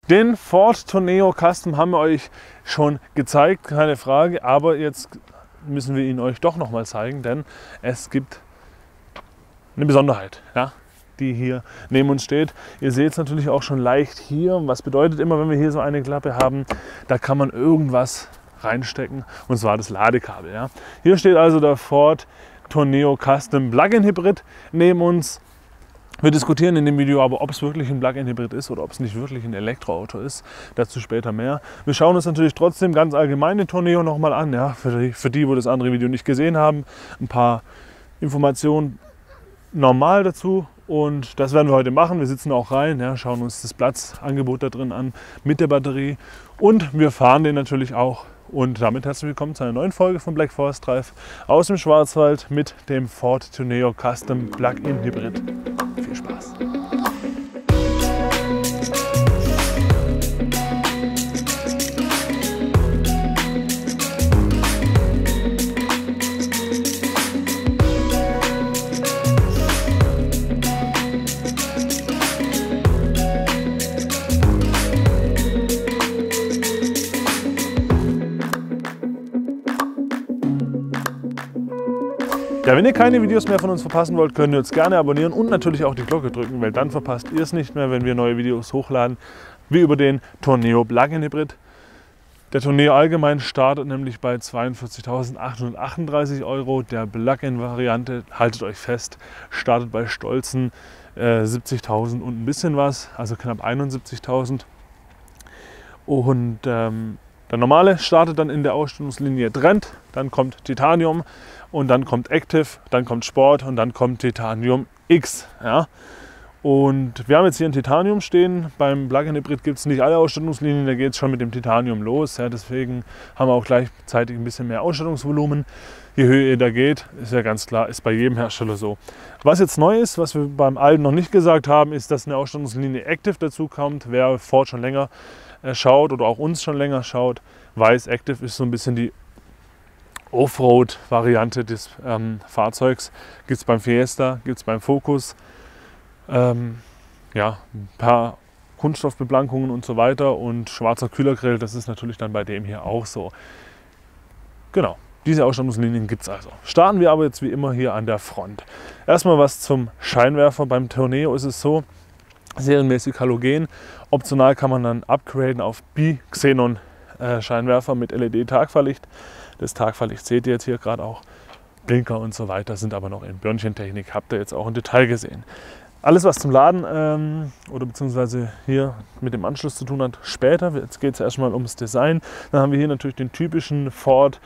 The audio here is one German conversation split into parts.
Den Ford Tourneo Custom haben wir euch schon gezeigt, keine Frage, aber jetzt müssen wir ihn euch doch noch mal zeigen, denn es gibt eine Besonderheit, ja, die hier neben uns steht. Ihr seht es natürlich auch schon leicht hier. Was bedeutet immer, wenn wir hier so eine Klappe haben, da kann man irgendwas reinstecken, und zwar das Ladekabel. Ja. Hier steht also der Ford Tourneo Custom Plug-in Hybrid neben uns. Wir diskutieren in dem Video aber, ob es wirklich ein Plug-in-Hybrid ist oder ob es nicht wirklich ein Elektroauto ist. Dazu später mehr. Wir schauen uns natürlich trotzdem ganz allgemein den Tourneo nochmal an. Ja, für die, wo das andere Video nicht gesehen haben, ein paar Informationen normal dazu. Und das werden wir heute machen. Wir sitzen auch rein, ja, schauen uns das Platzangebot da drin an mit der Batterie. Und wir fahren den natürlich auch. Und damit herzlich willkommen zu einer neuen Folge von Black Forest Drive aus dem Schwarzwald mit dem Ford Tourneo Custom Plug-in Hybrid. Viel Spaß! Ja, wenn ihr keine Videos mehr von uns verpassen wollt, könnt ihr uns gerne abonnieren und natürlich auch die Glocke drücken, weil dann verpasst ihr es nicht mehr, wenn wir neue Videos hochladen, wie über den Tourneo Plug-in Hybrid. Der Tourneo allgemein startet nämlich bei 42.838 €. Der Plug-in-Variante, haltet euch fest, startet bei stolzen 70.000 und ein bisschen was, also knapp 71.000. Und der normale startet dann in der Ausstattungslinie Trend, dann kommt Titanium und dann kommt Active, dann kommt Sport und dann kommt Titanium X. Ja. Und wir haben jetzt hier ein Titanium stehen. Beim Plug-in Hybrid gibt es nicht alle Ausstattungslinien, da geht es schon mit dem Titanium los. Ja. Deswegen haben wir auch gleichzeitig ein bisschen mehr Ausstattungsvolumen. Je höher ihr da geht, ist ja ganz klar, ist bei jedem Hersteller so. Was jetzt neu ist, was wir beim alten noch nicht gesagt haben, ist, dass eine Ausstattungslinie Active dazu kommt. Wer Ford schon länger schaut oder auch uns schon länger schaut, weiß, Active ist so ein bisschen die Offroad-Variante des Fahrzeugs. Gibt es beim Fiesta, gibt es beim Focus. Ja, ein paar Kunststoffbeplankungen und so weiter und schwarzer Kühlergrill, das ist natürlich dann bei dem hier auch so. Genau, diese Ausstattungslinien gibt es also. Starten wir aber jetzt wie immer hier an der Front. Erstmal was zum Scheinwerfer. Beim Tourneo ist es so, serienmäßig Halogen. Optional kann man dann upgraden auf Bi-Xenon Scheinwerfer mit LED-Tagfahrlicht. Das Tagfahrlicht seht ihr jetzt hier gerade auch. Blinker und so weiter sind aber noch in Börnchentechnik. Habt ihr jetzt auch im Detail gesehen. Alles, was zum Laden oder beziehungsweise hier mit dem Anschluss zu tun hat, später. Jetzt geht es erstmal ums Design. Dann haben wir hier natürlich den typischen Ford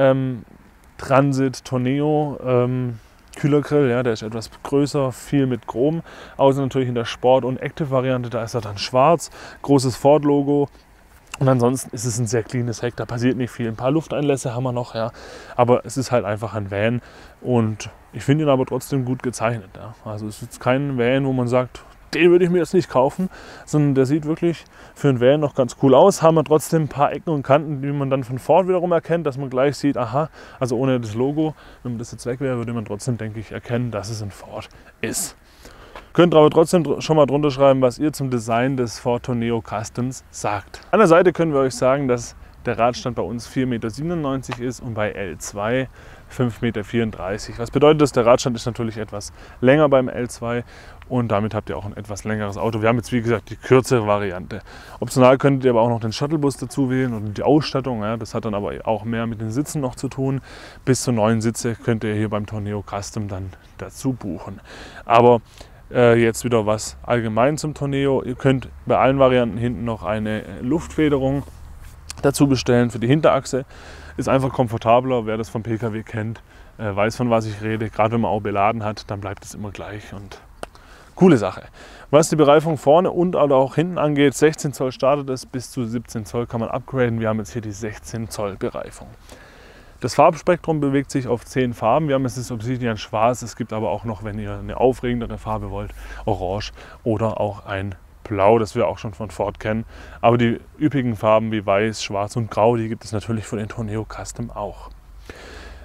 Transit Tourneo Kühlergrill. Ja, der ist etwas größer, viel mit Chrom. Außer natürlich in der Sport- und Active-Variante, da ist er dann schwarz. Großes Ford-Logo. Und ansonsten ist es ein sehr cleanes Heck, da passiert nicht viel. Ein paar Lufteinlässe haben wir noch, ja. Aber es ist halt einfach ein Van und ich finde ihn aber trotzdem gut gezeichnet. Ja. Also es ist jetzt kein Van, wo man sagt, den würde ich mir jetzt nicht kaufen, sondern der sieht wirklich für einen Van noch ganz cool aus. Haben wir trotzdem ein paar Ecken und Kanten, die man dann von Ford wiederum erkennt, dass man gleich sieht, aha, also ohne das Logo, wenn das jetzt weg wäre, würde man trotzdem, denke ich, erkennen, dass es ein Ford ist. Könnt aber trotzdem schon mal drunter schreiben, was ihr zum Design des Ford Tourneo Customs sagt. An der Seite können wir euch sagen, dass der Radstand bei uns 4,97 m ist und bei L2 5,34 m. Was bedeutet das? Der Radstand ist natürlich etwas länger beim L2 und damit habt ihr auch ein etwas längeres Auto. Wir haben jetzt wie gesagt die kürzere Variante. Optional könntet ihr aber auch noch den Shuttlebus dazu wählen und die Ausstattung. Ja, das hat dann aber auch mehr mit den Sitzen noch zu tun. Bis zu 9 Sitze könnt ihr hier beim Tourneo Custom dann dazu buchen. Aber jetzt wieder was allgemein zum Tourneo. Ihr könnt bei allen Varianten hinten noch eine Luftfederung dazu bestellen für die Hinterachse. Ist einfach komfortabler. Wer das vom PKW kennt, weiß, von was ich rede. Gerade wenn man auch beladen hat, dann bleibt es immer gleich und coole Sache. Was die Bereifung vorne und auch hinten angeht, 16 Zoll startet es, bis zu 17 Zoll kann man upgraden. Wir haben jetzt hier die 16 Zoll Bereifung. Das Farbspektrum bewegt sich auf 10 Farben. Wir haben jetzt das Obsidian Schwarz. Es gibt aber auch noch, wenn ihr eine aufregendere Farbe wollt, Orange oder auch ein Blau, das wir auch schon von Ford kennen. Aber die üppigen Farben wie Weiß, Schwarz und Grau, die gibt es natürlich von den Tourneo Custom auch.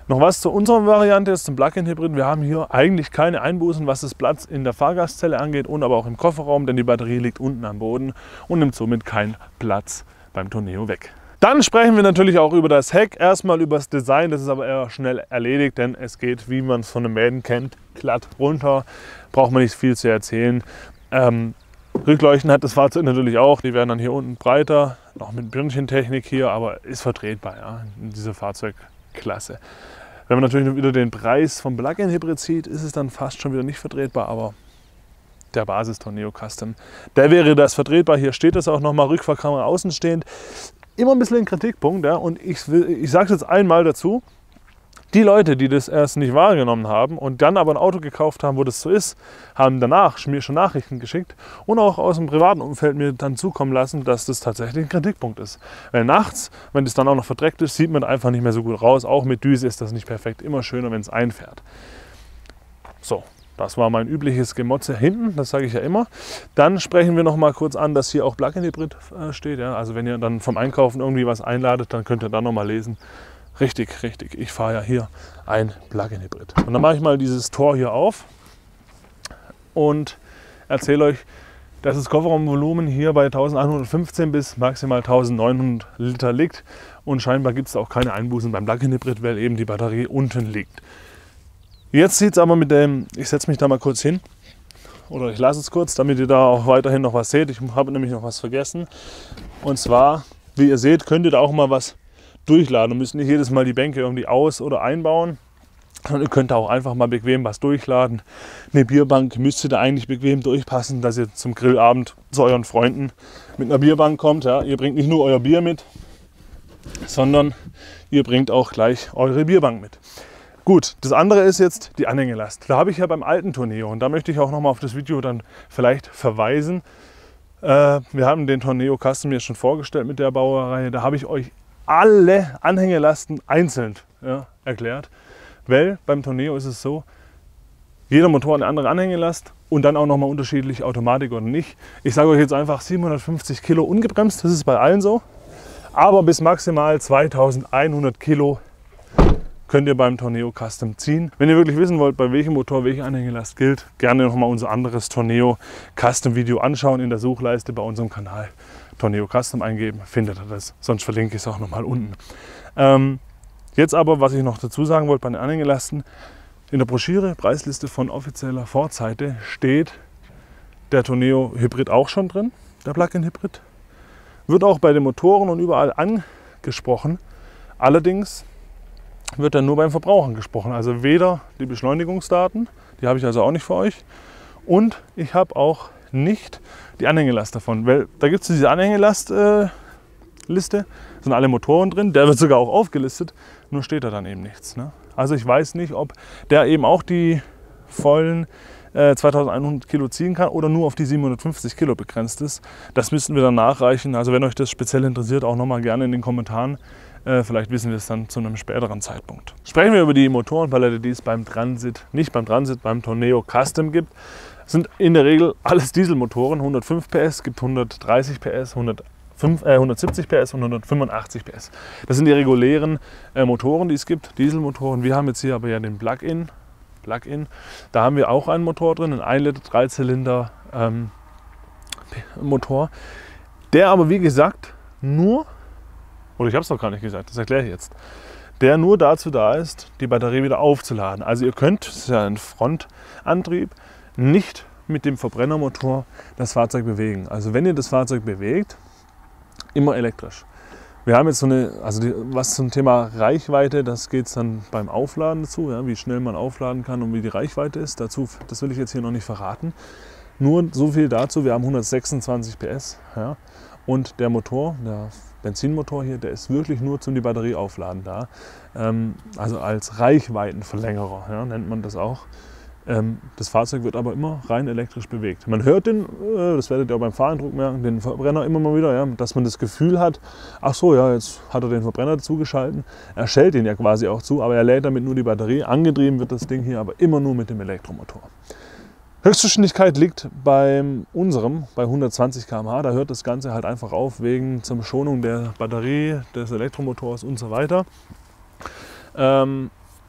Noch was zu unserer Variante, ist zum Plug-in-Hybrid. Wir haben hier eigentlich keine Einbußen, was das Platz in der Fahrgastzelle angeht und aber auch im Kofferraum, denn die Batterie liegt unten am Boden und nimmt somit keinen Platz beim Tourneo weg. Dann sprechen wir natürlich auch über das Heck, erstmal über das Design, das ist aber eher schnell erledigt, denn es geht, wie man es von einem Mäden kennt, glatt runter, braucht man nicht viel zu erzählen. Rückleuchten hat das Fahrzeug natürlich auch, die werden dann hier unten breiter, noch mit Birnchentechnik hier, aber ist vertretbar, ja, in dieser Fahrzeugklasse. Wenn man natürlich wieder den Preis vom Plug-in-Hybrid sieht, ist es dann fast schon wieder nicht vertretbar, aber der Basis Tourneo Custom, der wäre das vertretbar. Hier steht es auch nochmal, Rückfahrkamera außenstehend. Immer ein bisschen ein Kritikpunkt, ja, und ich sage es jetzt einmal dazu, die Leute, die das erst nicht wahrgenommen haben und dann aber ein Auto gekauft haben, wo das so ist, haben danach mir schon Nachrichten geschickt und auch aus dem privaten Umfeld mir dann zukommen lassen, dass das tatsächlich ein Kritikpunkt ist. Weil nachts, wenn das dann auch noch verdreckt ist, sieht man einfach nicht mehr so gut raus. Auch mit Düse ist das nicht perfekt. Immer schöner, wenn es einfährt. So, das war mein übliches Gemotze hinten, das sage ich ja immer. Dann sprechen wir noch mal kurz an, dass hier auch Plug-in-Hybrid steht. Ja? Also wenn ihr dann vom Einkaufen irgendwie was einladet, dann könnt ihr da noch mal lesen. Richtig, richtig. Ich fahre ja hier ein Plug-in-Hybrid. Und dann mache ich mal dieses Tor hier auf und erzähle euch, dass das Kofferraumvolumen hier bei 1115 bis maximal 1900 Liter liegt. Und scheinbar gibt es auch keine Einbußen beim Plug-in-Hybrid, weil eben die Batterie unten liegt. Jetzt sieht es aber mit dem, ich setze mich da mal kurz hin, oder ich lasse es kurz, damit ihr da auch weiterhin noch was seht. Ich habe nämlich noch was vergessen. Und zwar, wie ihr seht, könnt ihr da auch mal was durchladen und müsst nicht jedes Mal die Bänke irgendwie aus- oder einbauen. Und ihr könnt auch einfach mal bequem was durchladen. Eine Bierbank müsste da eigentlich bequem durchpassen, dass ihr zum Grillabend zu euren Freunden mit einer Bierbank kommt. Ja. Ihr bringt nicht nur euer Bier mit, sondern ihr bringt auch gleich eure Bierbank mit. Gut, das andere ist jetzt die Anhängelast. Da habe ich ja beim alten Tourneo, und da möchte ich auch noch mal auf das Video dann vielleicht verweisen. Wir haben den Tourneo Custom jetzt schon vorgestellt mit der Baureihe. Da habe ich euch alle Anhängelasten einzeln erklärt, weil beim Tourneo ist es so, jeder Motor hat eine andere Anhängelast und dann auch nochmal unterschiedlich, Automatik oder nicht. Ich sage euch jetzt einfach 750 Kilo ungebremst, das ist bei allen so, aber bis maximal 2100 Kilo könnt ihr beim Tourneo Custom ziehen. Wenn ihr wirklich wissen wollt, bei welchem Motor welche Anhängelast gilt, gerne nochmal unser anderes Tourneo Custom Video anschauen in der Suchleiste bei unserem Kanal. Tourneo Custom eingeben, findet ihr das. Sonst verlinke ich es auch nochmal unten. Jetzt aber, was ich noch dazu sagen wollte bei den Anhängelasten. In der Broschüre, Preisliste von offizieller Ford-Seite steht der Tourneo Hybrid auch schon drin, der Plug-in-Hybrid. Wird auch bei den Motoren und überall angesprochen. Allerdings wird dann nur beim Verbraucher gesprochen. Also weder die Beschleunigungsdaten, die habe ich also auch nicht für euch. Und ich habe auch nicht die Anhängelast davon, weil da gibt es diese Anhängelast-Liste, sind alle Motoren drin, der wird sogar auch aufgelistet, nur steht da dann eben nichts. Ne? Also ich weiß nicht, ob der eben auch die vollen 2100 Kilo ziehen kann oder nur auf die 750 Kilo begrenzt ist. Das müssten wir dann nachreichen. Also wenn euch das speziell interessiert, auch nochmal gerne in den Kommentaren. Vielleicht wissen wir es dann zu einem späteren Zeitpunkt. Sprechen wir über die Motorenpalette, die es beim Transit, nicht beim Transit, beim Tourneo Custom gibt. Das sind in der Regel alles Dieselmotoren, 105 PS, gibt 130 PS, 170 PS und 185 PS. Das sind die regulären Motoren, die es gibt, Dieselmotoren. Wir haben jetzt hier aber ja den Plug-in. Da haben wir auch einen Motor drin, einen 1 Liter 3-Zylinder Motor, der aber wie gesagt nur, oder ich habe es noch gar nicht gesagt, das erkläre ich jetzt, der nur dazu da ist, die Batterie wieder aufzuladen. Also ihr könnt, das ist ja ein Frontantrieb, nicht mit dem Verbrennermotor das Fahrzeug bewegen. Also wenn ihr das Fahrzeug bewegt, immer elektrisch. Wir haben jetzt so eine, was zum Thema Reichweite, das geht es dann beim Aufladen dazu, ja, wie schnell man aufladen kann und wie die Reichweite ist. Dazu, das will ich jetzt hier noch nicht verraten. Nur so viel dazu, wir haben 126 PS. Ja, und der Motor, der Benzinmotor hier, der ist wirklich nur zum die Batterie aufladen da. Also als Reichweitenverlängerer, ja, nennt man das auch. Das Fahrzeug wird aber immer rein elektrisch bewegt. Man hört den, das werdet ihr auch beim Fahreindruck merken, den Verbrenner immer mal wieder, ja, dass man das Gefühl hat, ach so, ja, jetzt hat er den Verbrenner zugeschalten. Er schellt ihn ja quasi auch zu, aber er lädt damit nur die Batterie. Angetrieben wird das Ding hier aber immer nur mit dem Elektromotor. Höchstgeschwindigkeit liegt bei unserem bei 120 km/h. Da hört das Ganze halt einfach auf, wegen zur Schonung der Batterie, des Elektromotors und so weiter.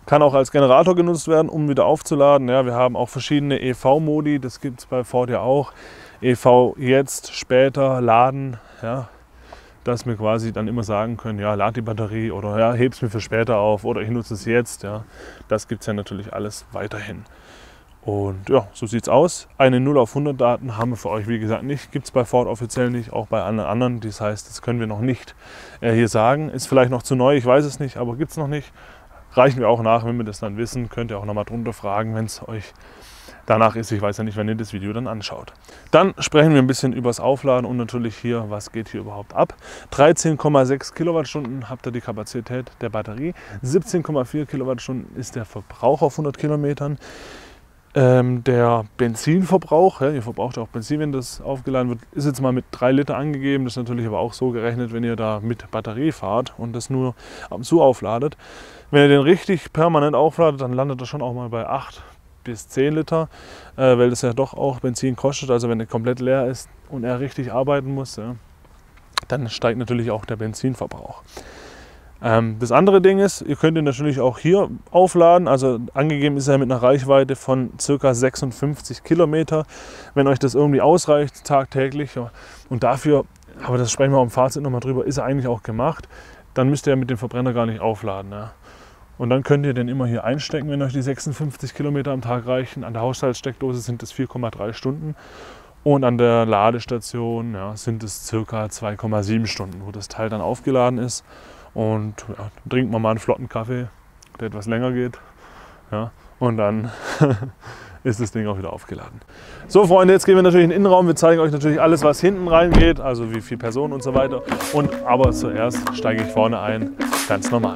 Kann auch als Generator genutzt werden, um wieder aufzuladen. Ja, wir haben auch verschiedene EV-Modi, das gibt es bei Ford ja auch. EV jetzt, später, laden, ja, dass wir quasi dann immer sagen können, ja, lad die Batterie oder ja, heb's mir für später auf oder ich nutze es jetzt. Ja. Das gibt es ja natürlich alles weiterhin. Und ja, so sieht es aus. Eine 0 auf 100 Daten haben wir für euch, wie gesagt, nicht. Gibt es bei Ford offiziell nicht, auch bei allen anderen. Das heißt, das können wir noch nicht hier sagen. Ist vielleicht noch zu neu, ich weiß es nicht, aber gibt es noch nicht. Reichen wir auch nach, wenn wir das dann wissen. Könnt ihr auch nochmal drunter fragen, wenn es euch danach ist. Ich weiß ja nicht, wenn ihr das Video dann anschaut. Dann sprechen wir ein bisschen über das Aufladen und natürlich hier, was geht hier überhaupt ab. 13,6 Kilowattstunden habt ihr die Kapazität der Batterie. 17,4 Kilowattstunden ist der Verbrauch auf 100 Kilometern. Der Benzinverbrauch, ja, ihr verbraucht auch Benzin, wenn das aufgeladen wird, ist jetzt mal mit 3 Liter angegeben. Das ist natürlich aber auch so gerechnet, wenn ihr da mit Batterie fahrt und das nur ab und zu aufladet. Wenn ihr den richtig permanent aufladet, dann landet er schon auch mal bei 8 bis 10 Liter, weil das ja doch auch Benzin kostet. Also wenn er komplett leer ist und er richtig arbeiten muss, ja, dann steigt natürlich auch der Benzinverbrauch. Das andere Ding ist, ihr könnt ihn natürlich auch hier aufladen. Also angegeben ist er mit einer Reichweite von ca. 56 Kilometer. Wenn euch das irgendwie ausreicht, tagtäglich. Und dafür, aber das sprechen wir im Fazit nochmal drüber, ist er eigentlich auch gemacht. Dann müsst ihr mit dem Verbrenner gar nicht aufladen. Ja. Und dann könnt ihr den immer hier einstecken, wenn euch die 56 Kilometer am Tag reichen. An der Haushaltssteckdose sind es 4,3 Stunden. Und an der Ladestation sind es ca. 2,7 Stunden, wo das Teil dann aufgeladen ist. Und ja, trinkt man mal einen flotten Kaffee, der etwas länger geht. Ja, und dann ist das Ding auch wieder aufgeladen. So Freunde, jetzt gehen wir natürlich in den Innenraum. Wir zeigen euch natürlich alles, was hinten reingeht, also wie viele Personen und so weiter. Aber zuerst steige ich vorne ein, ganz normal.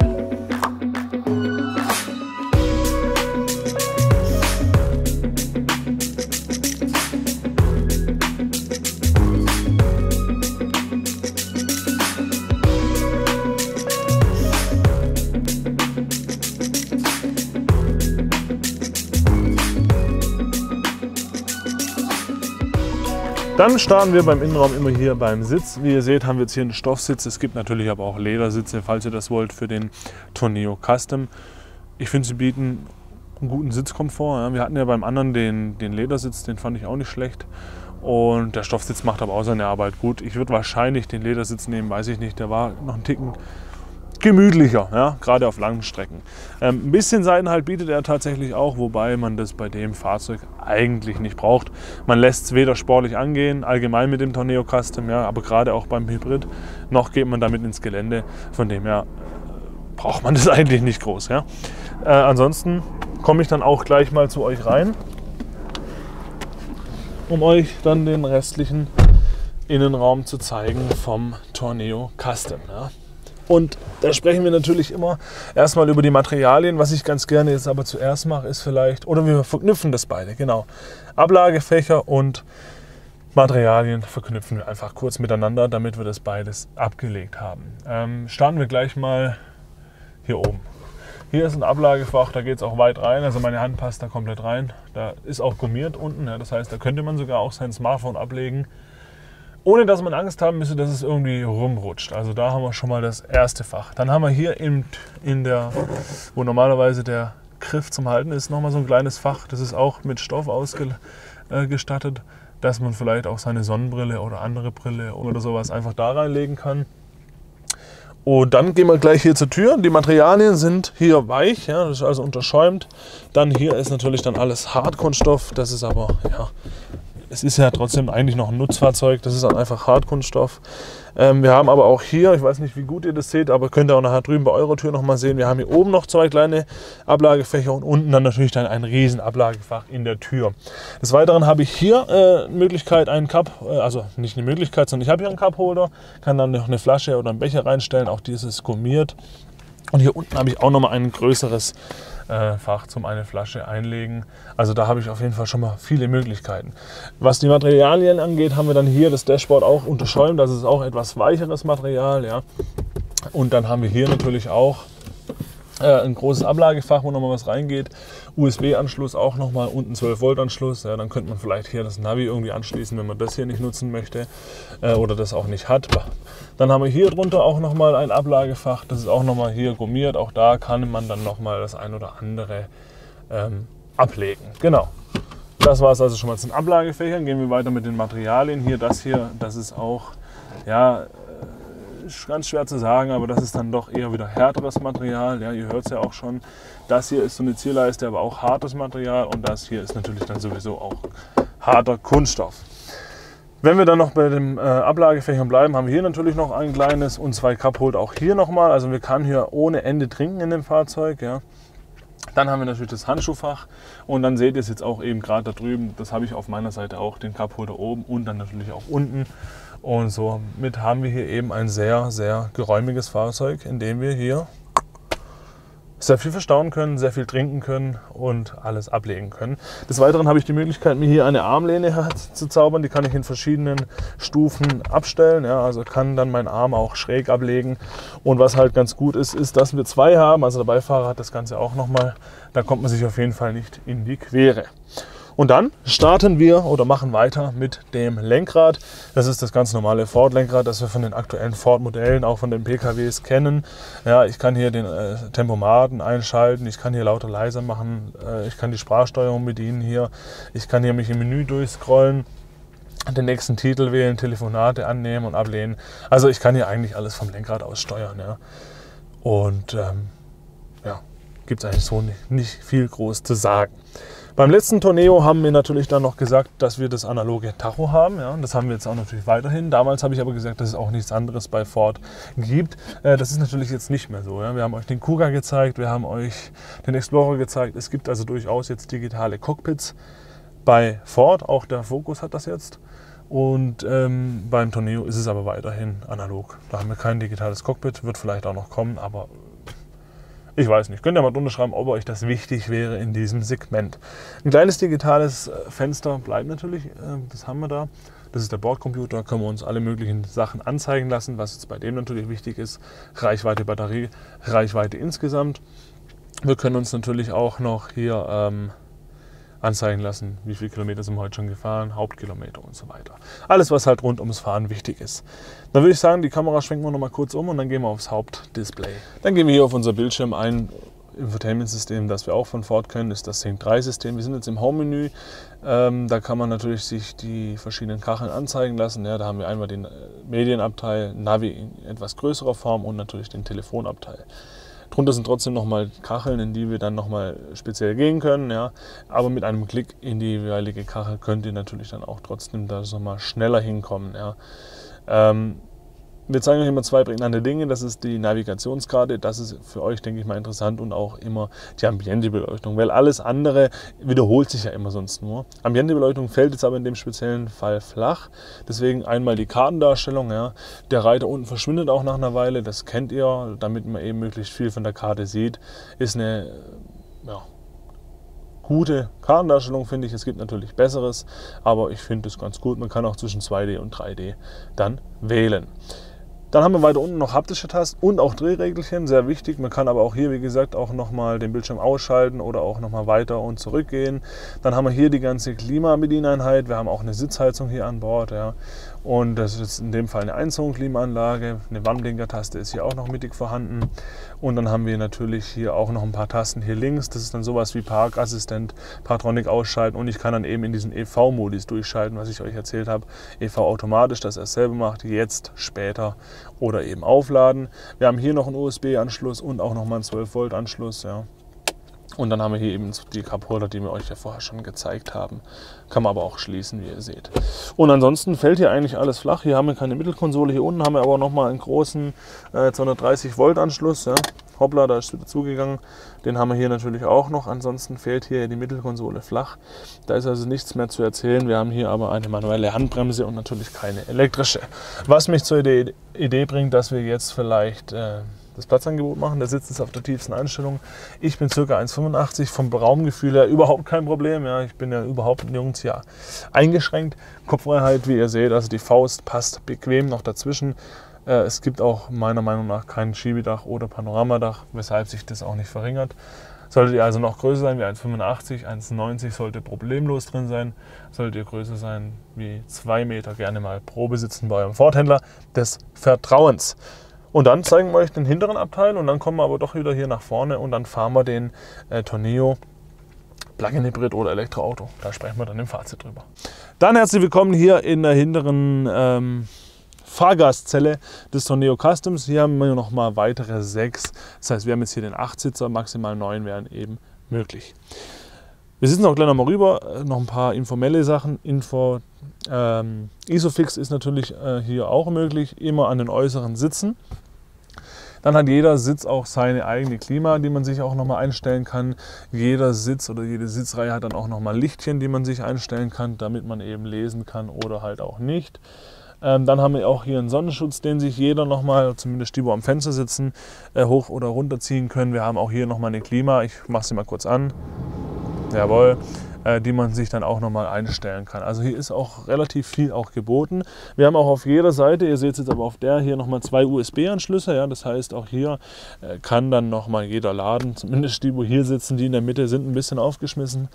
Dann starten wir beim Innenraum immer hier beim Sitz. Wie ihr seht, haben wir jetzt hier einen Stoffsitz. Es gibt natürlich aber auch Ledersitze, falls ihr das wollt, für den Tourneo Custom. Ich finde, sie bieten einen guten Sitzkomfort. Ja. Wir hatten ja beim anderen den Ledersitz, den fand ich auch nicht schlecht. Und der Stoffsitz macht aber auch seine Arbeit gut. Ich würde wahrscheinlich den Ledersitz nehmen, weiß ich nicht. Der war noch einen Ticken gemütlicher, ja, gerade auf langen Strecken. Ein bisschen Seitenhalt bietet er tatsächlich auch, wobei man das bei dem Fahrzeug eigentlich nicht braucht. Man lässt es weder sportlich angehen, allgemein mit dem Tourneo Custom, ja, aber gerade auch beim Hybrid, noch geht man damit ins Gelände. Von dem her braucht man das eigentlich nicht groß. Ja. Ansonsten komme ich dann auch gleich mal zu euch rein, um euch dann den restlichen Innenraum zu zeigen vom Tourneo Custom. Ja. Und da sprechen wir natürlich immer erstmal über die Materialien. Was ich ganz gerne jetzt aber zuerst mache, ist vielleicht, oder wir verknüpfen das beide, genau. Ablagefächer und Materialien verknüpfen wir einfach kurz miteinander, damit wir das beides abgelegt haben. Starten wir gleich mal hier oben. Hier ist ein Ablagefach, da geht es auch weit rein, also meine Hand passt da komplett rein. Da ist auch gummiert unten, ja, das heißt, da könnte man sogar auch sein Smartphone ablegen, ohne dass man Angst haben müsste, dass es irgendwie rumrutscht. Also da haben wir schon mal das erste Fach. Dann haben wir hier in der, wo normalerweise der Griff zum Halten ist, nochmal so ein kleines Fach. Das ist auch mit Stoff ausgestattet, dass man vielleicht auch seine Sonnenbrille oder andere Brille oder sowas einfach da reinlegen kann. Und dann gehen wir gleich hier zur Tür. Die Materialien sind hier weich, ja, das ist also unterschäumt. Dann hier ist natürlich dann alles Hartkunststoff. Das ist aber, ja, es ist ja trotzdem eigentlich noch ein Nutzfahrzeug, das ist dann einfach Hartkunststoff. Wir haben aber auch hier, ich weiß nicht, wie gut ihr das seht, aber könnt ihr auch nachher drüben bei eurer Tür noch mal sehen, wir haben hier oben noch 2 kleine Ablagefächer und unten dann natürlich dann ein riesen Ablagefach in der Tür. Des Weiteren habe ich hier Möglichkeit, einen Cup, also nicht eine Möglichkeit, sondern ich habe hier einen Cupholder, kann dann noch eine Flasche oder einen Becher reinstellen, auch dieses gummiert. Und hier unten habe ich auch noch mal ein größeres Fach zum eine Flasche einlegen. Also da habe ich auf jeden Fall schon mal viele Möglichkeiten. Was die Materialien angeht, haben wir dann hier das Dashboard auch unterschäumt. Das ist auch etwas weicheres Material. Ja. Und dann haben wir hier natürlich auch Ein großes Ablagefach, wo nochmal was reingeht. USB-Anschluss auch nochmal, unten 12 Volt Anschluss. Ja, dann könnte man vielleicht hier das Navi irgendwie anschließen, wenn man das hier nicht nutzen möchte oder das auch nicht hat. Dann haben wir hier drunter auch nochmal ein Ablagefach. Das ist auch nochmal hier gummiert. Auch da kann man dann nochmal das ein oder andere ablegen. Genau. Das war es also schon mal zu den Ablagefächern. Gehen wir weiter mit den Materialien. Hier, das ist auch, ja, ganz schwer zu sagen, aber das ist dann doch eher wieder härteres Material. Ja, ihr hört es ja auch schon. Das hier ist so eine Zierleiste, aber auch hartes Material, und das hier ist natürlich dann sowieso auch harter Kunststoff. Wenn wir dann noch bei den Ablagefächern bleiben, haben wir hier natürlich noch ein kleines und 2 Cupholder auch hier nochmal. Also wir können hier ohne Ende trinken in dem Fahrzeug. Ja. Dann haben wir natürlich das Handschuhfach, und dann seht ihr es jetzt auch eben gerade da drüben. Das habe ich auf meiner Seite auch, den Cupholder oben und dann natürlich auch unten. Und somit haben wir hier eben ein sehr, sehr geräumiges Fahrzeug, in dem wir hier sehr viel verstauen können, sehr viel trinken können und alles ablegen können. Des Weiteren habe ich die Möglichkeit, mir hier eine Armlehne zu zaubern. Die kann ich in verschiedenen Stufen abstellen. Ja, also kann dann meinen Arm auch schräg ablegen. Und was halt ganz gut ist, ist, dass wir 2 haben. Also der Beifahrer hat das Ganze auch nochmal. Da kommt man sich auf jeden Fall nicht in die Quere. Und dann starten wir oder machen weiter mit dem Lenkrad. Das ist das ganz normale Ford-Lenkrad, das wir von den aktuellen Ford-Modellen, auch von den PKWs kennen. Ja, ich kann hier den Tempomaten einschalten, ich kann hier lauter leiser machen, ich kann die Sprachsteuerung bedienen hier, ich kann hier mich im Menü durchscrollen, den nächsten Titel wählen, Telefonate annehmen und ablehnen. Also ich kann hier eigentlich alles vom Lenkrad aus steuern. Ja. Und ja, gibt es eigentlich so nicht viel groß zu sagen. Beim letzten Tourneo haben wir natürlich dann noch gesagt, dass wir das analoge Tacho haben. Ja, und das haben wir jetzt auch natürlich weiterhin. Damals habe ich aber gesagt, dass es auch nichts anderes bei Ford gibt. Das ist natürlich jetzt nicht mehr so. Ja. Wir haben euch den Kuga gezeigt, wir haben euch den Explorer gezeigt. Es gibt also durchaus jetzt digitale Cockpits bei Ford. Auch der Focus hat das jetzt. Und beim Tourneo ist es aber weiterhin analog. Da haben wir kein digitales Cockpit, wird vielleicht auch noch kommen, aber ich weiß nicht. Könnt ihr mal drunter schreiben, ob euch das wichtig wäre in diesem Segment. Ein kleines digitales Fenster bleibt natürlich, das haben wir da. Das ist der Bordcomputer, da können wir uns alle möglichen Sachen anzeigen lassen, was jetzt bei dem natürlich wichtig ist. Reichweite Batterie, Reichweite insgesamt. Wir können uns natürlich auch noch hier anzeigen lassen, wie viele Kilometer sind wir heute schon gefahren, Hauptkilometer und so weiter. Alles, was halt rund ums Fahren wichtig ist. Dann würde ich sagen, die Kamera schwenken wir noch mal kurz um und dann gehen wir aufs Hauptdisplay. Dann gehen wir hier auf unser Bildschirm ein. Infotainment-System, das wir auch von Ford kennen, ist das Sync 3-System. Wir sind jetzt im Home-Menü. Da kann man natürlich sich die verschiedenen Kacheln anzeigen lassen. Ja, da haben wir einmal den Medienabteil, Navi in etwas größerer Form und natürlich den Telefonabteil. Drunter sind trotzdem nochmal Kacheln, in die wir dann nochmal speziell gehen können. Ja. Aber mit einem Klick in die jeweilige Kachel könnt ihr natürlich dann auch trotzdem da nochmal schneller hinkommen. Ja. Wir zeigen euch immer 2 prägnante Dinge. Das ist die Navigationskarte. Das ist für euch, denke ich mal, interessant, und auch immer die Ambientebeleuchtung, weil alles andere wiederholt sich ja immer sonst nur. Ambientebeleuchtung fällt jetzt aber in dem speziellen Fall flach. Deswegen einmal die Kartendarstellung. Ja. Der Reiter unten verschwindet auch nach einer Weile. Das kennt ihr, damit man eben möglichst viel von der Karte sieht. Ist eine gute Kartendarstellung, finde ich. Es gibt natürlich Besseres, aber ich finde es ganz gut. Man kann auch zwischen 2D und 3D dann wählen. Dann haben wir weiter unten noch haptische Tasten und auch Drehregelchen, sehr wichtig. Man kann aber auch hier, wie gesagt, auch nochmal den Bildschirm ausschalten oder auch nochmal weiter und zurückgehen. Dann haben wir hier die ganze Klimabedieneinheit. Wir haben auch eine Sitzheizung hier an Bord. Ja. Und das ist in dem Fall eine Einzone-Klimaanlage. Eine Warnblinker-Taste ist hier auch noch mittig vorhanden. Und dann haben wir natürlich hier auch noch ein paar Tasten hier links. Das ist dann sowas wie Parkassistent, Partronic ausschalten. Und ich kann dann eben in diesen EV-Modus durchschalten, was ich euch erzählt habe. EV automatisch, dass er es selber macht, jetzt, später oder eben aufladen. Wir haben hier noch einen USB-Anschluss und auch nochmal einen 12-Volt-Anschluss. Ja. Und dann haben wir hier eben die Cupholder, die wir euch ja vorher schon gezeigt haben. Kann man aber auch schließen, wie ihr seht. Und ansonsten fällt hier eigentlich alles flach. Hier haben wir keine Mittelkonsole. Hier unten haben wir aber nochmal einen großen 230 Volt Anschluss. Ja. Hoppla, da ist wieder zugegangen. Den haben wir hier natürlich auch noch. Ansonsten fehlt hier die Mittelkonsole flach. Da ist also nichts mehr zu erzählen. Wir haben hier aber eine manuelle Handbremse und natürlich keine elektrische. Was mich zur Idee bringt, dass wir jetzt vielleicht das Platzangebot machen. Der Sitz ist auf der tiefsten Einstellung. Ich bin ca. 1,85, vom Raumgefühl her überhaupt kein Problem. Ja, ich bin ja überhaupt nirgends hier eingeschränkt. Kopffreiheit, wie ihr seht, also die Faust passt bequem noch dazwischen. Es gibt auch meiner Meinung nach kein Schiebedach oder Panoramadach, weshalb sich das auch nicht verringert. Solltet ihr also noch größer sein wie 1,85, 1,90 sollte problemlos drin sein. Solltet ihr größer sein wie 2 Meter, gerne mal Probe sitzen bei eurem Ford-Händler des Vertrauens. Und dann zeigen wir euch den hinteren Abteil und dann kommen wir aber doch wieder hier nach vorne und dann fahren wir den Tourneo Plug-in Hybrid oder Elektroauto. Da sprechen wir dann im Fazit drüber. Dann herzlich willkommen hier in der hinteren Fahrgastzelle des Tourneo Customs. Hier haben wir noch mal weitere 6. Das heißt, wir haben jetzt hier den 8-Sitzer, maximal 9 wären eben möglich. Wir sitzen auch gleich noch mal rüber, noch ein paar informelle Sachen. Isofix ist natürlich hier auch möglich, immer an den äußeren Sitzen. Dann hat jeder Sitz auch seine eigene Klima, die man sich auch noch mal einstellen kann. Jeder Sitz oder jede Sitzreihe hat dann auch noch mal Lichtchen, die man sich einstellen kann, damit man eben lesen kann oder halt auch nicht. Dann haben wir auch hier einen Sonnenschutz, den sich jeder nochmal, zumindest die, wo am Fenster sitzen, hoch oder runter ziehen können. Wir haben auch hier nochmal eine Klima, ich mache sie mal kurz an, jawohl, die man sich dann auch nochmal einstellen kann. Also hier ist auch relativ viel auch geboten. Wir haben auch auf jeder Seite, ihr seht es jetzt aber auf der hier nochmal 2 USB-Anschlüsse. Ja, das heißt, auch hier kann dann nochmal jeder laden. Zumindest die, wo hier sitzen, die in der Mitte sind ein bisschen aufgeschmissen.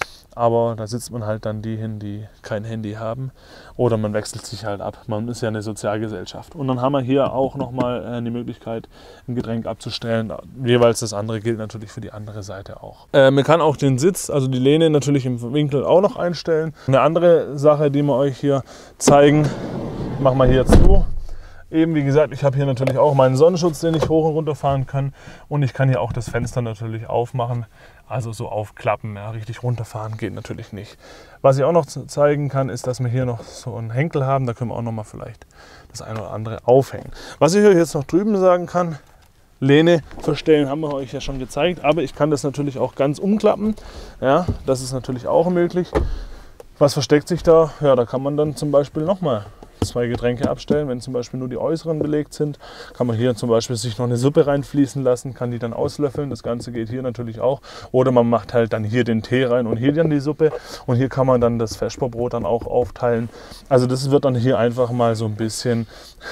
Aber da sitzt man halt dann die hin, die kein Handy haben. Oder man wechselt sich halt ab. Man ist ja eine Sozialgesellschaft. Und dann haben wir hier auch nochmal die Möglichkeit, ein Getränk abzustellen. Jeweils das andere gilt natürlich für die andere Seite auch. Man kann auch den Sitz, also die Lehne natürlich im Winkel auch noch einstellen. Eine andere Sache, die wir euch hier zeigen, machen wir hier zu. Eben wie gesagt, ich habe hier natürlich auch meinen Sonnenschutz, den ich hoch und runter fahren kann. Und ich kann hier auch das Fenster natürlich aufmachen. Also so aufklappen, ja, richtig runterfahren geht natürlich nicht. Was ich auch noch zeigen kann, ist, dass wir hier noch so einen Henkel haben. Da können wir auch noch mal vielleicht das eine oder andere aufhängen. Was ich euch jetzt noch drüben sagen kann, Lehne verstellen haben wir euch ja schon gezeigt. Aber ich kann das natürlich auch ganz umklappen. Ja, das ist natürlich auch möglich. Was versteckt sich da? Ja, da kann man dann zum Beispiel nochmal 2 Getränke abstellen. Wenn zum Beispiel nur die äußeren belegt sind, kann man hier zum Beispiel sich noch eine Suppe reinfließen lassen, kann die dann auslöffeln. Das Ganze geht hier natürlich auch. Oder man macht halt dann hier den Tee rein und hier dann die Suppe. Und hier kann man dann das Feschbarbrot dann auch aufteilen. Also das wird dann hier einfach mal so ein bisschen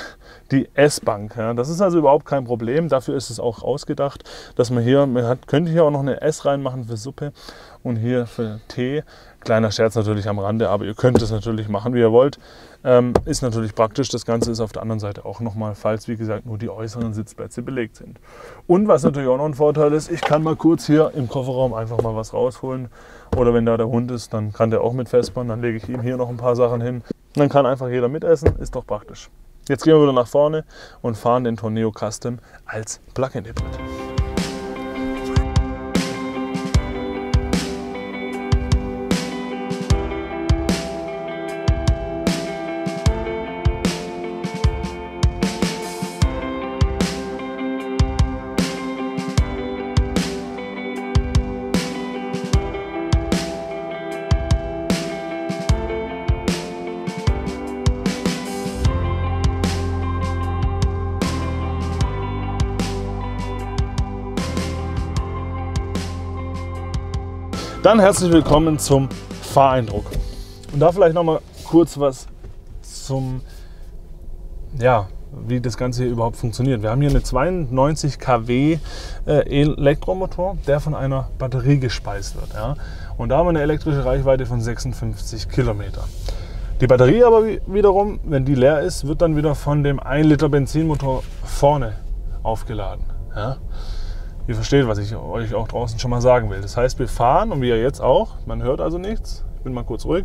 die Essbank. Ja. Das ist also überhaupt kein Problem. Dafür ist es auch ausgedacht, dass man hier, könnte hier auch noch eine Ess reinmachen für Suppe und hier für Tee. Kleiner Scherz natürlich am Rande, aber ihr könnt es natürlich machen, wie ihr wollt. Ist natürlich praktisch. Das Ganze ist auf der anderen Seite auch nochmal, falls wie gesagt nur die äußeren Sitzplätze belegt sind. Und was natürlich auch noch ein Vorteil ist, ich kann mal kurz hier im Kofferraum einfach mal was rausholen. Oder wenn da der Hund ist, dann kann der auch mit vespern. Dann lege ich ihm hier noch ein paar Sachen hin. Dann kann einfach jeder mitessen. Ist doch praktisch. Jetzt gehen wir wieder nach vorne und fahren den Tourneo Custom als Plug-in Hybrid. Dann herzlich willkommen zum Fahreindruck. Und da vielleicht noch mal kurz was zum, ja, wie das Ganze hier überhaupt funktioniert. Wir haben hier eine 92 kW Elektromotor, der von einer Batterie gespeist wird. Ja. Und da haben wir eine elektrische Reichweite von 56 Kilometer. Die Batterie aber wiederum, wenn die leer ist, wird dann wieder von dem 1 Liter Benzinmotor vorne aufgeladen. Ja. Ihr versteht, was ich euch auch draußen schon mal sagen will. Das heißt, wir fahren, und wie ihr jetzt auch, man hört also nichts, ich bin mal kurz ruhig.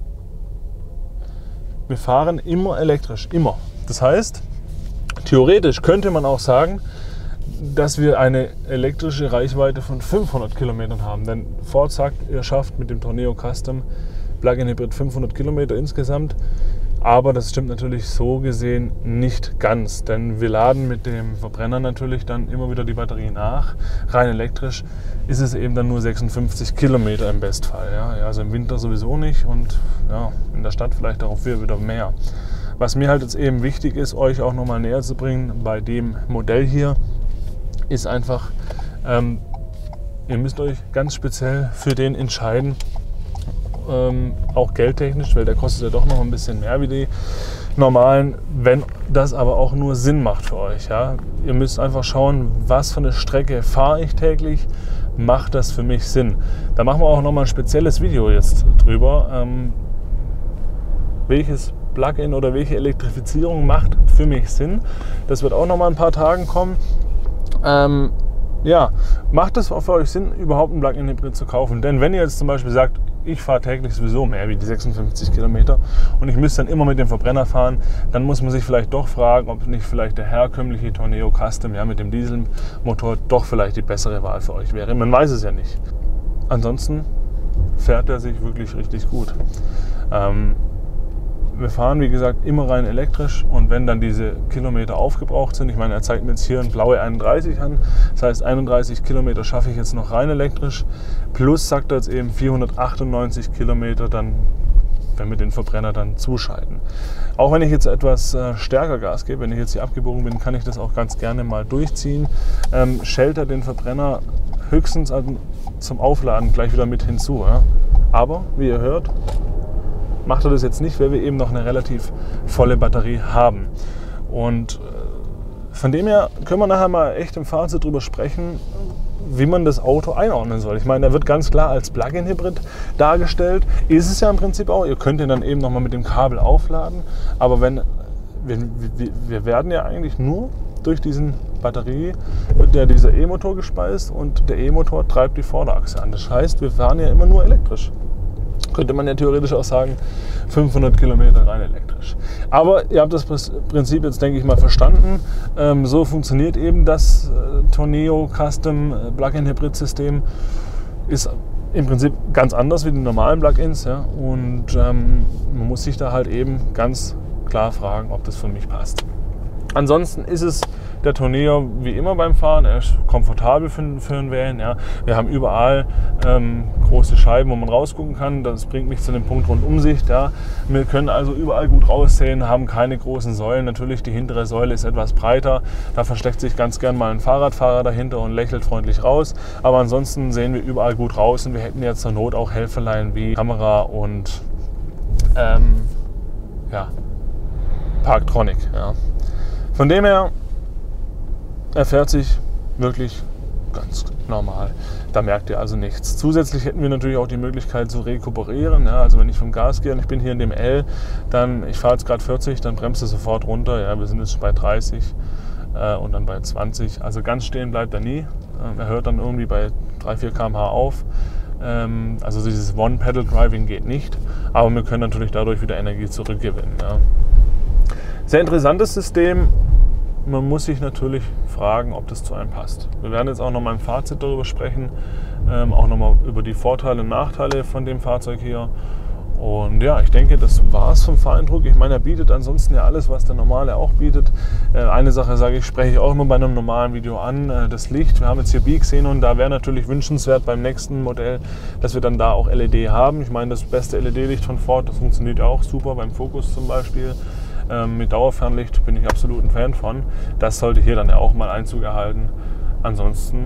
Wir fahren immer elektrisch, immer. Das heißt, theoretisch könnte man auch sagen, dass wir eine elektrische Reichweite von 500 Kilometern haben. Denn Ford sagt, ihr schafft mit dem Tourneo Custom Plug-in Hybrid 500 Kilometer insgesamt. Aber das stimmt natürlich so gesehen nicht ganz, denn wir laden mit dem Verbrenner natürlich dann immer wieder die Batterie nach. Rein elektrisch ist es eben dann nur 56 Kilometer im Bestfall. Ja, also im Winter sowieso nicht und ja, in der Stadt vielleicht auch wieder mehr. Was mir halt jetzt eben wichtig ist, euch auch nochmal näher zu bringen bei dem Modell hier, ist einfach, ihr müsst euch ganz speziell für den entscheiden, auch geldtechnisch, weil der kostet ja doch noch ein bisschen mehr wie die normalen, wenn das aber auch nur Sinn macht für euch. Ja? Ihr müsst einfach schauen, was für eine Strecke fahre ich täglich, macht das für mich Sinn. Da machen wir auch nochmal ein spezielles Video jetzt drüber, welches Plug-in oder welche Elektrifizierung macht für mich Sinn. Das wird auch nochmal ein paar Tagen kommen. Ja, macht es für euch Sinn, überhaupt einen Plug-in-Hybrid zu kaufen? Denn wenn ihr jetzt zum Beispiel sagt, ich fahre täglich sowieso mehr wie die 56 Kilometer und ich müsste dann immer mit dem Verbrenner fahren, dann muss man sich vielleicht doch fragen, ob nicht vielleicht der herkömmliche Tourneo Custom, ja, mit dem Dieselmotor doch vielleicht die bessere Wahl für euch wäre. Man weiß es ja nicht. Ansonsten fährt er sich wirklich richtig gut. Wir fahren, wie gesagt, immer rein elektrisch und wenn dann diese Kilometer aufgebraucht sind, ich meine, er zeigt mir jetzt hier ein blaue 31 an, das heißt 31 Kilometer schaffe ich jetzt noch rein elektrisch, plus sagt er jetzt eben 498 Kilometer dann, wenn wir den Verbrenner dann zuschalten. Auch wenn ich jetzt etwas stärker Gas gebe, wenn ich jetzt hier abgebogen bin, kann ich das auch ganz gerne mal durchziehen, schält er den Verbrenner höchstens zum Aufladen gleich wieder mit hinzu. Ja? Aber, wie ihr hört, macht er das jetzt nicht, weil wir eben noch eine relativ volle Batterie haben. Und von dem her können wir nachher mal echt im Fazit drüber sprechen, wie man das Auto einordnen soll. Ich meine, er wird ganz klar als Plug-in-Hybrid dargestellt. Ist es ja im Prinzip auch. Ihr könnt ihn dann eben nochmal mit dem Kabel aufladen. Aber wir werden ja eigentlich nur durch diesen Batterie, wird ja dieser E-Motor gespeist und der E-Motor treibt die Vorderachse an. Das heißt, wir fahren ja immer nur elektrisch. Könnte man ja theoretisch auch sagen, 500 Kilometer rein elektrisch. Aber ihr habt das Prinzip jetzt, denke ich mal, verstanden. So funktioniert eben das Tourneo Custom Plug-in-Hybrid-System. Ist im Prinzip ganz anders wie die normalen Plug-ins. Ja? Und man muss sich da halt eben ganz klar fragen, ob das für mich passt. Ansonsten ist es der Tourneo wie immer beim Fahren. Er ist komfortabel für den Van. Ja. Wir haben überall große Scheiben, wo man rausgucken kann. Das bringt mich zu dem Punkt Rundumsicht. Ja. Wir können also überall gut raussehen, haben keine großen Säulen. Natürlich, die hintere Säule ist etwas breiter. Da versteckt sich ganz gern mal ein Fahrradfahrer dahinter und lächelt freundlich raus. Aber ansonsten sehen wir überall gut raus und wir hätten jetzt zur Not auch Helferlein wie Kamera und ja, Parktronic. Ja. Von dem her, er fährt sich wirklich ganz normal. Da merkt ihr also nichts. Zusätzlich hätten wir natürlich auch die Möglichkeit zu rekuperieren. Ja, also wenn ich vom Gas gehe und ich bin hier in dem L, dann, ich fahre jetzt gerade 40, dann bremst er sofort runter. Ja, wir sind jetzt schon bei 30 und dann bei 20. Also ganz stehen bleibt er nie. Er hört dann irgendwie bei 3-4 km/h auf. Also dieses One-Pedal-Driving geht nicht. Aber wir können natürlich dadurch wieder Energie zurückgewinnen. Ja. Sehr interessantes System. Man muss sich natürlich fragen, ob das zu einem passt. Wir werden jetzt auch noch mal im Fazit darüber sprechen, auch noch mal über die Vorteile und Nachteile von dem Fahrzeug hier. Und ja, ich denke, das war es vom Fahreindruck. Ich meine, er bietet ansonsten ja alles, was der normale auch bietet. Eine Sache spreche ich auch immer bei einem normalen Video an, das Licht. Wir haben jetzt hier Bi-Xenon, da wäre natürlich wünschenswert beim nächsten Modell, dass wir dann da auch LED haben. Ich meine, das beste LED-Licht von Ford, das funktioniert ja auch super, beim Focus zum Beispiel. Mit Dauerfernlicht bin ich absolut ein Fan von. Das sollte hier dann ja auch mal Einzug erhalten. Ansonsten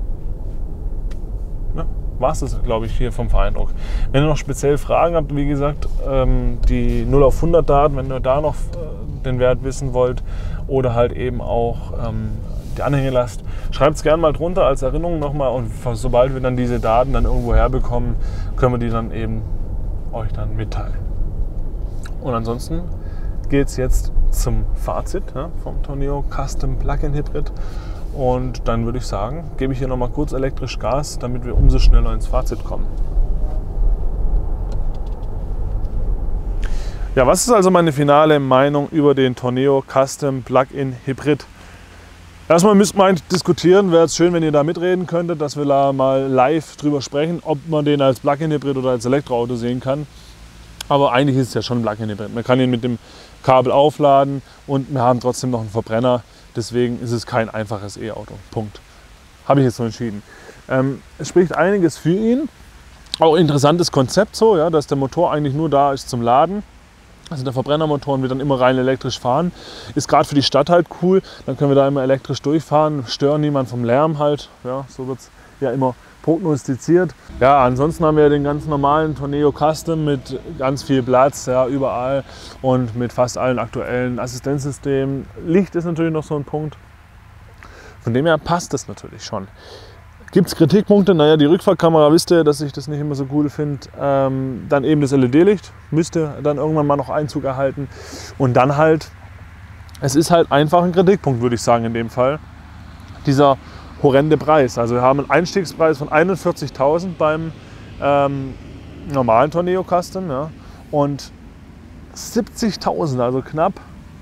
ja, war es das, glaube ich, hier vom Fahreindruck. Wenn ihr noch speziell Fragen habt, wie gesagt, die 0 auf 100 Daten, wenn ihr da noch den Wert wissen wollt oder halt eben auch die Anhängelast, schreibt es gerne mal drunter als Erinnerung nochmal und sobald wir dann diese Daten dann irgendwo herbekommen, können wir die dann eben euch dann mitteilen. Und ansonsten geht es jetzt zum Fazit vom Tourneo Custom Plug-in Hybrid und dann würde ich sagen, gebe ich hier nochmal kurz elektrisch Gas, damit wir umso schneller ins Fazit kommen. Ja, was ist also meine finale Meinung über den Tourneo Custom Plug-in Hybrid? Erstmal müsste man diskutieren, wäre es schön, wenn ihr da mitreden könntet, dass wir da mal live drüber sprechen, ob man den als Plug-in Hybrid oder als Elektroauto sehen kann. Aber eigentlich ist es ja schon ein Plug-in Hybrid. Man kann ihn mit dem Kabel aufladen und wir haben trotzdem noch einen Verbrenner. Deswegen ist es kein einfaches E-Auto. Punkt. Habe ich jetzt so entschieden. Es spricht einiges für ihn. Auch interessantes Konzept so, ja, dass der Motor eigentlich nur da ist zum Laden. Also der Verbrennermotor wird dann immer rein elektrisch fahren. Ist gerade für die Stadt halt cool. Dann können wir da immer elektrisch durchfahren, stören niemand vom Lärm halt. Ja, so wird es ja immer prognostiziert. Ja, ansonsten haben wir den ganz normalen Tourneo Custom mit ganz viel Platz, ja, überall und mit fast allen aktuellen Assistenzsystemen. Licht ist natürlich noch so ein Punkt. Von dem her passt das natürlich schon. Gibt es Kritikpunkte? Naja, die Rückfahrkamera, wisst ihr, dass ich das nicht immer so cool finde. Dann eben das LED-Licht, müsste dann irgendwann mal noch Einzug erhalten. Und dann halt, es ist halt einfach ein Kritikpunkt, würde ich sagen in dem Fall, dieser horrende Preis. Also wir haben einen Einstiegspreis von 41.000 beim normalen Tourneo Custom, ja, und 70.000, also knapp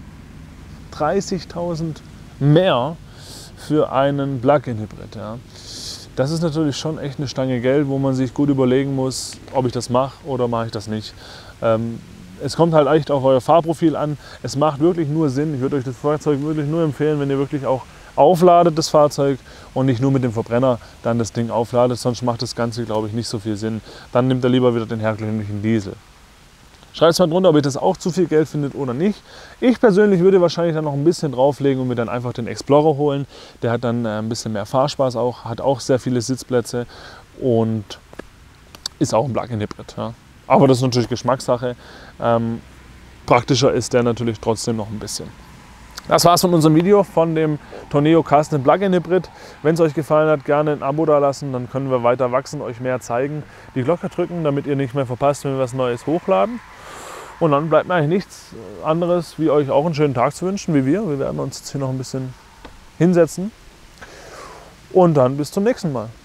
30.000 mehr für einen Plug-in-Hybrid. Ja. Das ist natürlich schon echt eine Stange Geld, wo man sich gut überlegen muss, ob ich das mache oder mache ich das nicht. Es kommt halt echt auf euer Fahrprofil an. Es macht wirklich nur Sinn. Ich würde euch das Fahrzeug wirklich nur empfehlen, wenn ihr wirklich auch aufladet, das Fahrzeug, und nicht nur mit dem Verbrenner dann das Ding aufladet. Sonst macht das Ganze, glaube ich, nicht so viel Sinn. Dann nimmt er lieber wieder den herkömmlichen Diesel. Schreibt es mal drunter, ob ihr das auch zu viel Geld findet oder nicht. Ich persönlich würde wahrscheinlich dann noch ein bisschen drauflegen und mir dann einfach den Explorer holen. Der hat dann ein bisschen mehr Fahrspaß auch, hat auch sehr viele Sitzplätze und ist auch ein Plug-in-Hybrid. Ja. Aber das ist natürlich Geschmackssache. Praktischer ist der natürlich trotzdem noch ein bisschen. Das war's von unserem Video von dem Tourneo Custom Plug-in Hybrid. Wenn es euch gefallen hat, gerne ein Abo da lassen, dann können wir weiter wachsen, euch mehr zeigen. Die Glocke drücken, damit ihr nicht mehr verpasst, wenn wir was Neues hochladen. Und dann bleibt mir eigentlich nichts anderes, wie euch auch einen schönen Tag zu wünschen, wie wir. Wir werden uns jetzt hier noch ein bisschen hinsetzen. Und dann bis zum nächsten Mal.